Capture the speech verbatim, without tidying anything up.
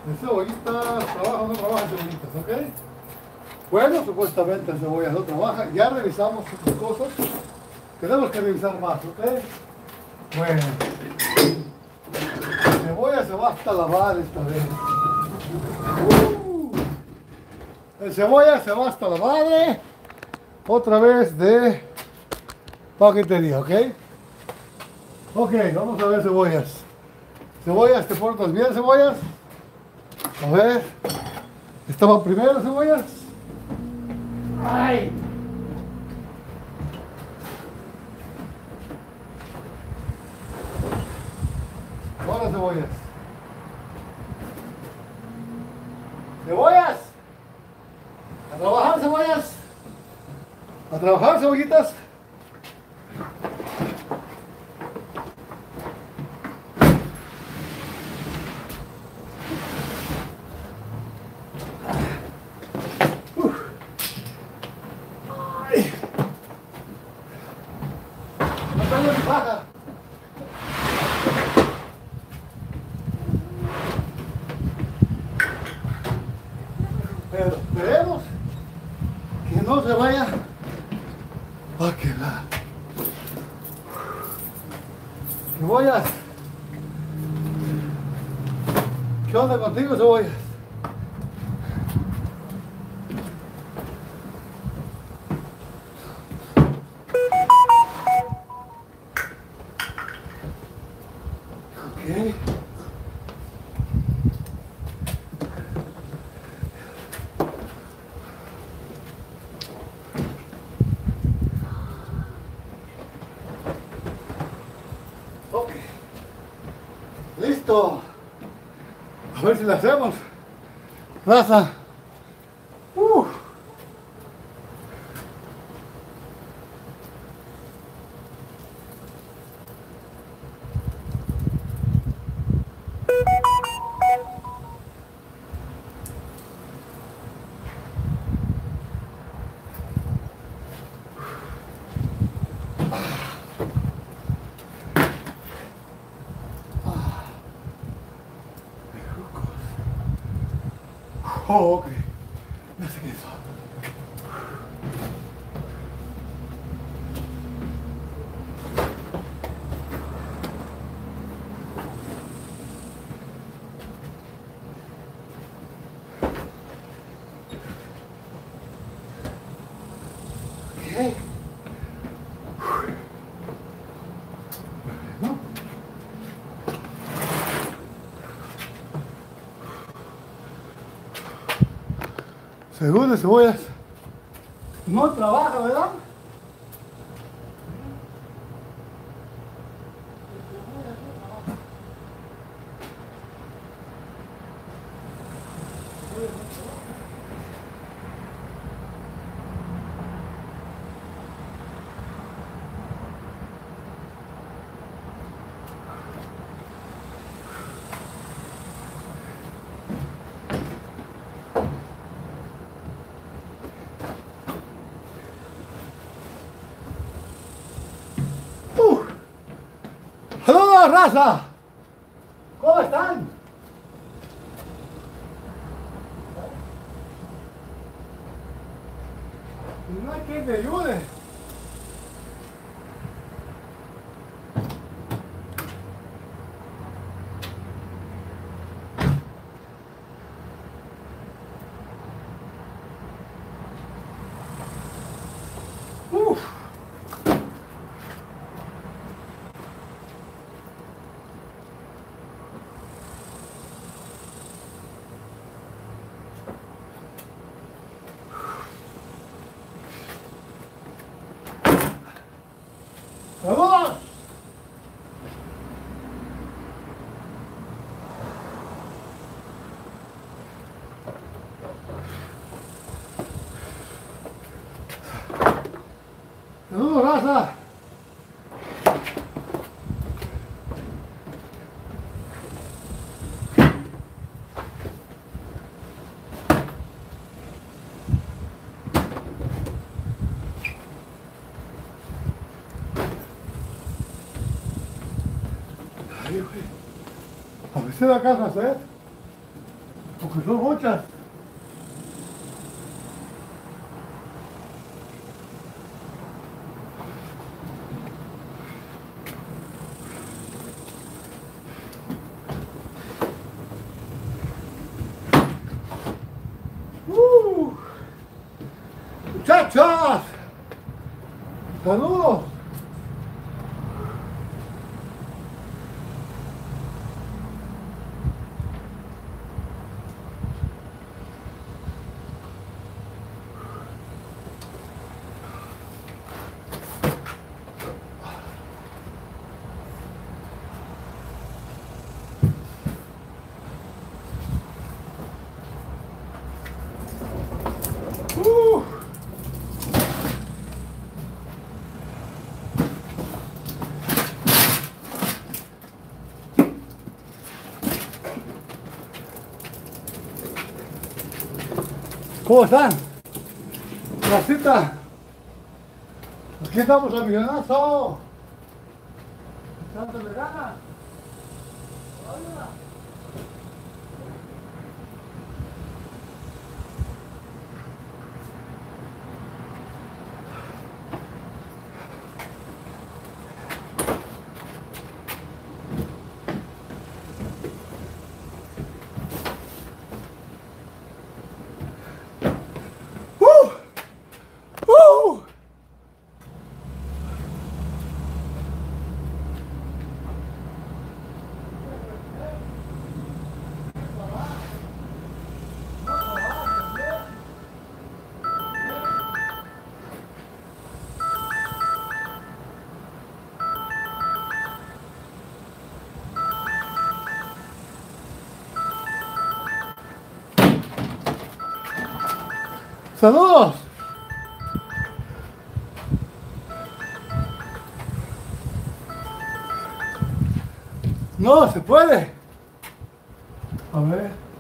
De cebollitas, trabaja o no trabaja cebollitas, ¿ok? Bueno, supuestamente la cebolla no trabaja. Ya revisamos otras cosas. Tenemos que revisar más, ¿ok? Bueno. La cebolla se va hasta lavar esta vez. Uh, el cebolla se va hasta lavar. ¿eh? Otra vez de paquetería, ¿ok? Ok, vamos a ver cebollas. Cebollas, ¿te portas bien, cebollas? A ver. ¿Estaban primero, cebollas? ¡Ay! Ahora cebollas. ¡Cebollas! ¡A trabajar, cebollas! ¡A trabajar, cebollitas! Baja. Pero esperemos que no se vaya a quedar. Cebollas. ¿Qué onda contigo, cebollas? Ok. Ok. Listo. A ver si la hacemos. Raza. Uh. Oh, ok. Ya sé qué es eso. Ok. Bueno. Según las cebollas, no trabaja, ¿verdad? ¡Saludos, raza! ¿Cómo están? No hay quien me ayude. Uf. ¡Saludos! ¡Saludos, raza! Ay, güey. A veces la casa, ¿eh? porque son muchas. Uh, muchachas, saludos. Uh. ¿Cómo están? Racita. Aquí estamos al millonazo. Echándole ganas. Hola. Uh, uh. Saludos. No se puede. A ver.